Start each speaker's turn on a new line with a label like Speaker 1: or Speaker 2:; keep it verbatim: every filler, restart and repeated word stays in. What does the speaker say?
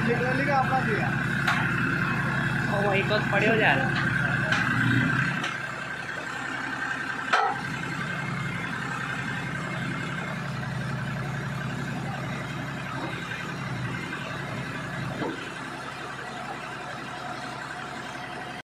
Speaker 1: Literally का अपना दिया।
Speaker 2: ओ वही तो पड़े हो जा रहा है।